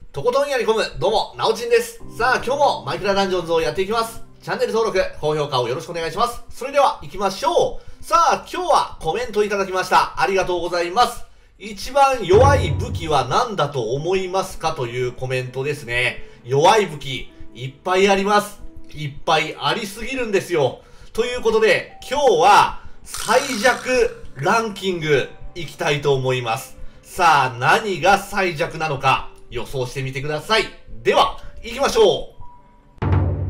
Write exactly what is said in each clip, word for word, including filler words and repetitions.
とことんやり込む、どうも、なおちんです。さあ、今日もマイクラダンジョンズをやっていきます。チャンネル登録、高評価をよろしくお願いします。それでは、行きましょう。さあ、今日はコメントいただきました。ありがとうございます。一番弱い武器は何だと思いますかというコメントですね。弱い武器、いっぱいあります。いっぱいありすぎるんですよ。ということで、今日は最弱ランキングいきたいと思います。さあ、何が最弱なのか予想してみてください。では、行きましょう。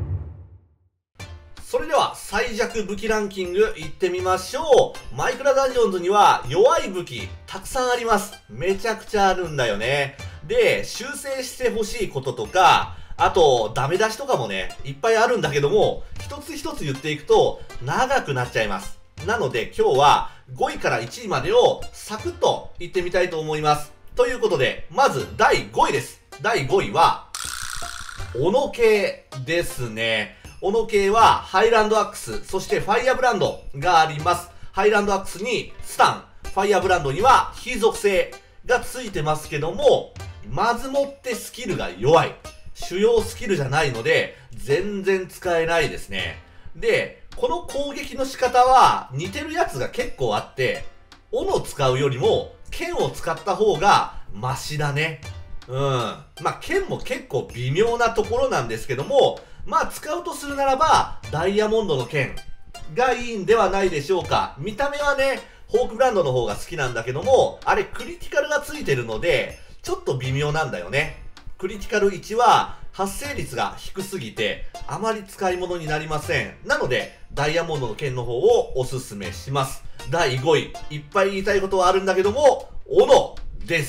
それでは、最弱武器ランキングいってみましょう。マイクラダンジョンズには弱い武器たくさんあります。めちゃくちゃあるんだよね。で、修正してほしいこととか、あと、ダメ出しとかもね、いっぱいあるんだけども、一つ一つ言っていくと長くなっちゃいます。なので今日はごいからいちいまでをサクッと言ってみたいと思います。ということで、まずだいごいです。だいごいは、斧系ですね。斧系はハイランドアックス、そしてファイアブランドがあります。ハイランドアックスにスタン、ファイアブランドには非属性がついてますけども、まずもってスキルが弱い。主要スキルじゃないので、全然使えないですね。で、この攻撃の仕方は似てるやつが結構あって、斧使うよりも剣を使った方がマシだね。うん。まあ、剣も結構微妙なところなんですけども、まあ、使うとするならば、ダイヤモンドの剣がいいんではないでしょうか。見た目はね、ホークブランドの方が好きなんだけども、あれクリティカルがついてるので、ちょっと微妙なんだよね。クリティカルいちは発生率が低すぎてあまり使い物になりません。なのでダイヤモンドの剣の方をおすすめします。だいごい、いっぱい言いたいことはあるんだけども、斧です。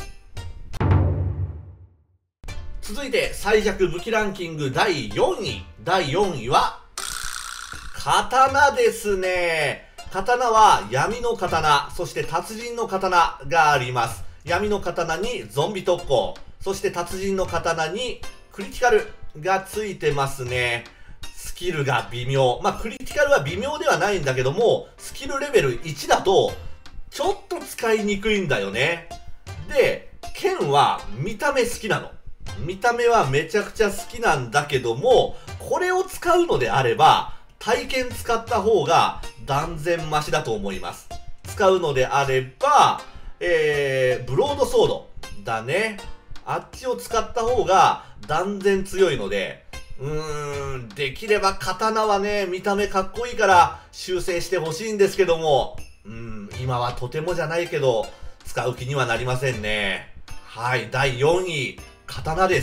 続いて最弱武器ランキングだいよんい。だいよんいは刀ですね。刀は闇の刀、そして達人の刀があります。闇の刀にゾンビ特攻、そして達人の刀にクリティカルがついてますね。スキルが微妙。まあ、クリティカルは微妙ではないんだけども、スキルレベルいちだと、ちょっと使いにくいんだよね。で、剣は見た目好きなの。見た目はめちゃくちゃ好きなんだけども、これを使うのであれば、体験使った方が断然マシだと思います。使うのであれば、えー、ブロードソードだね。あっちを使った方が断然強いので、うーん、できれば刀はね、見た目かっこいいから修正してほしいんですけども、うーん、今はとてもじゃないけど、使う気にはなりませんね。はい、だいよんい、刀です。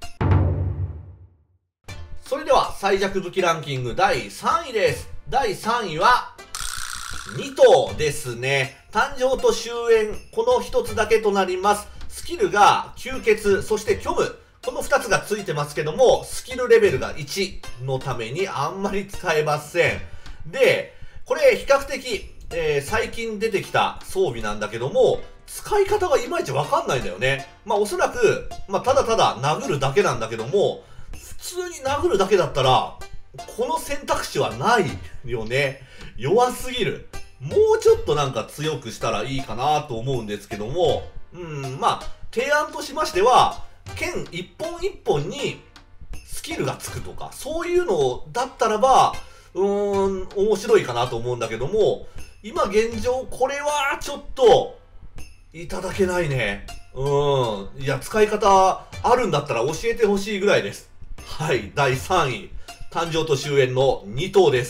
それでは最弱武器ランキングだいさんいです。だいさんいは、にとうですね。誕生と終焉、このひとつだけとなります。スキルが吸血、そして虚無。このふたつがついてますけども、スキルレベルがいちのためにあんまり使えません。で、これ比較的、えー、最近出てきた装備なんだけども、使い方がいまいちわかんないんだよね。まあおそらく、まあただただ殴るだけなんだけども、普通に殴るだけだったら、この選択肢はないよね。弱すぎる。もうちょっとなんか強くしたらいいかなと思うんですけども、うん、まあ、提案としましては、剣一本一本にスキルがつくとか、そういうのだったらば、うーん、面白いかなと思うんだけども、今現状これはちょっと、いただけないね。うん。いや、使い方あるんだったら教えてほしいぐらいです。はい、だいさんい。誕生と終焉のにとうです。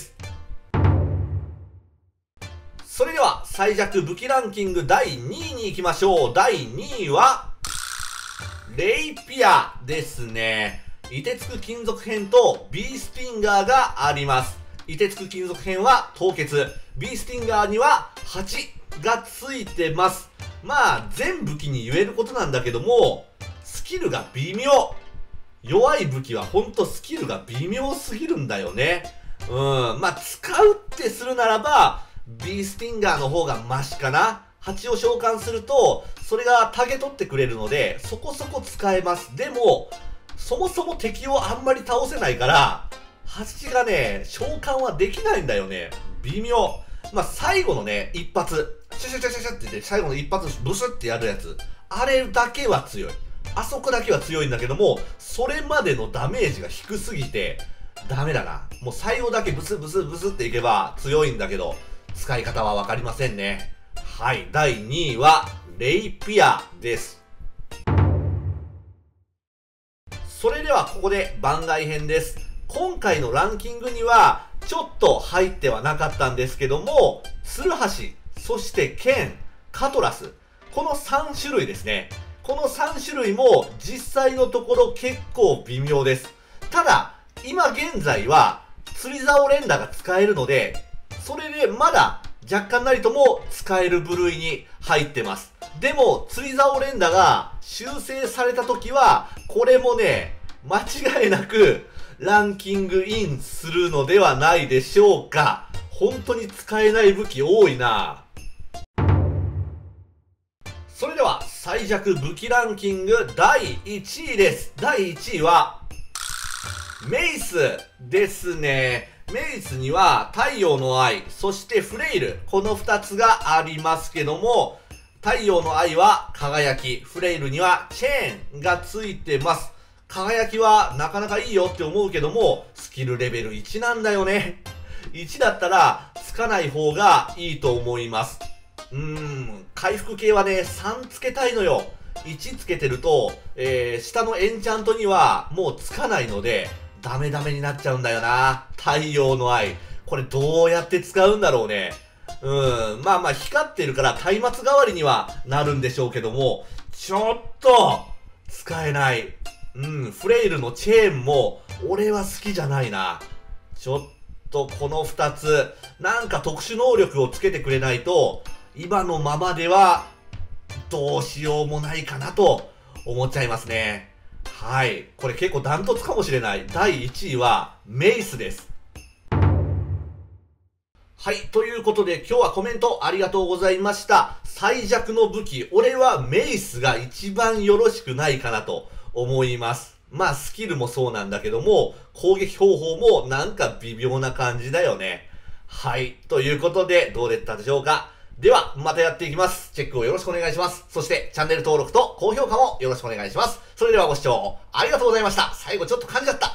それでは最弱武器ランキングだいにいに行きましょう。だいにいは、レイピアですね。凍てつく金属片とビースティンガーがあります。凍てつく金属片は凍結。ビースティンガーにははちがついてます。まあ、全武器に言えることなんだけども、スキルが微妙。弱い武器はほんとスキルが微妙すぎるんだよね。うん。まあ、使うってするならば、ビースティンガーの方がマシかな。はちを召喚すると、それがタゲ取ってくれるので、そこそこ使えます。でも、そもそも敵をあんまり倒せないから、はちがね、召喚はできないんだよね。微妙。まあ、最後のね、一発、シュシュシュシュシュって言って、最後の一発、ブスってやるやつ。あれだけは強い。 あそこだけは強いんだけども、それまでのダメージが低すぎて、ダメだな。もう最後だけブスブスブスっていけば強いんだけど、使い方はわかりませんね。はい、だいにいは、レイピアです。それではここで番外編です。今回のランキングには、ちょっと入ってはなかったんですけども、ツルハシ、そしてケン、カトラス、このさん種類ですね。このさん種類も実際のところ結構微妙です。ただ、今現在は釣り竿連打が使えるので、それでまだ若干なりとも使える部類に入ってます。でも、釣り竿連打が修正された時は、これもね、間違いなくランキングインするのではないでしょうか。本当に使えない武器多いな。それでは最弱武器ランキングだいいちいです。だいいちいは、メイスですね。メイスには太陽の愛、そしてフレイル、このふたつがありますけども、太陽の愛は輝き、フレイルにはチェーンがついてます。輝きはなかなかいいよって思うけども、スキルレベルいちなんだよね。いちだったらつかない方がいいと思います。うーん、回復系はね、さんつけたいのよ。いちつけてると、えー、下のエンチャントにはもうつかないので、ダメダメになっちゃうんだよな。太陽の愛。これどうやって使うんだろうね。うん、まあまあ光ってるから松明代わりにはなるんでしょうけども、ちょっと使えない。うん、フレイルのチェーンも俺は好きじゃないな。ちょっとこのふたつ、なんか特殊能力をつけてくれないと、今のままではどうしようもないかなと思っちゃいますね。はい。これ結構ダントツかもしれない。だいいちいはメイスです。はい。ということで今日はコメントありがとうございました。最弱の武器、俺はメイスが一番よろしくないかなと思います。まあスキルもそうなんだけども、攻撃方法もなんか微妙な感じだよね。はい。ということでどうだったでしょうか。では、またやっていきます。チェックをよろしくお願いします。そして、チャンネル登録と高評価もよろしくお願いします。それではご視聴ありがとうございました。最後ちょっと噛んじゃった。